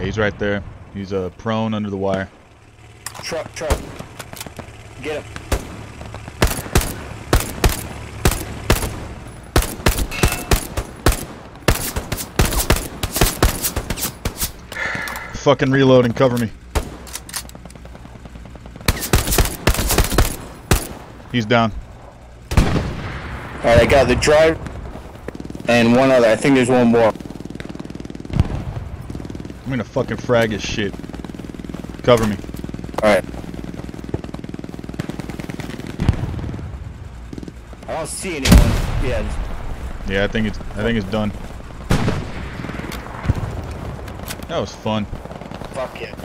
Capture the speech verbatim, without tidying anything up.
he's right there. He's uh, prone under the wire. Truck, truck. Get him. Fucking reloading, cover me. He's down. Alright, I got the driver and one other. I think there's one more. I'm gonna fucking frag his shit. Cover me. Alright. I don't see anyone. Yeah. Yeah, I think it's I think it's done. That was fun. Fuck yeah.